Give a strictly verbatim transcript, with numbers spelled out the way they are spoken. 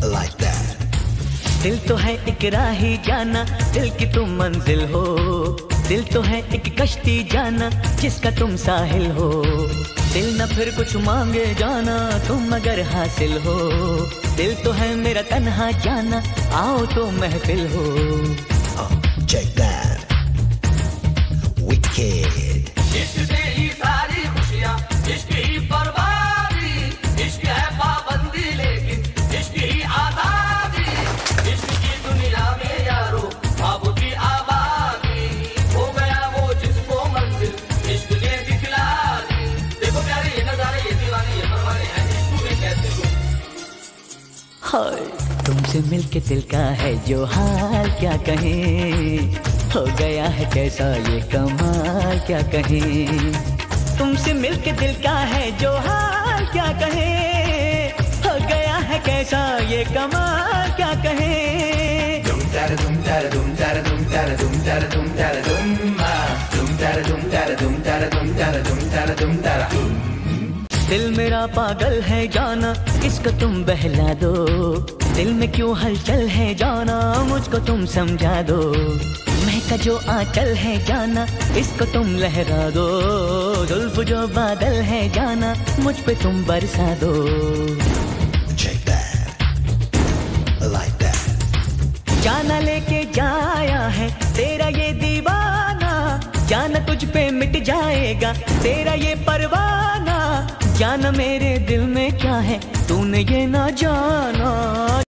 like that. दिल तो है एक राही जाना, दिल की तुम मंजिल हो। दिल तो है एक कश्ती जाना, जिसका तुम साहिल हो। दिल न फिर कुछ मांगे जाना, तुम अगर हासिल हो। दिल तो है मेरा तन्हा जाना, आओ तो महफिल हो। Oh, check that. Wicked. इश्क से ही सारी खुशियाँ, इश्क ही बर्बादी। इश्क है पाबंदी लेकिन इश्क ही आजादी। इश्क की दुनिया में यारो ख्वाबों की आबादी। हो गया वो जिसको मंजिल इश्क ने दिखला दी। देखो प्यारे ये नजारे, ये दीवाने, ये परवाने हैं इश्क में कैसे गुम। हाय तुमसे मिलके दिल का है जो हाल, क्या कहें। हो गया है कैसा ये कमाल, क्या कहें। तुमसे मिलके दिल का है जो हाल, क्या कहें। हो गया है कैसा ये कमाल, क्या कहें। Dum da dum da dum da dum da dum da dum da dum dum da dum da dum da dum da dum da dum da dum. दिल मेरा पागल है जाना, इसको तुम बहला दो। दिल में क्यों हलचल है जाना, मुझको तुम समझा दो। महका जो आंचल है जाना, इसको तुम लहरा दो। जुल्फ जो बादल है जाना, मुझ पे तुम बरसा दो। Check that. Like that. जाना लेके जाया है तेरा ये दीवाना, जाना तुझ पे मिट जाएगा तेरा ये परवाना। जाना मेरे दिल में क्या है तूने ये ना जाना।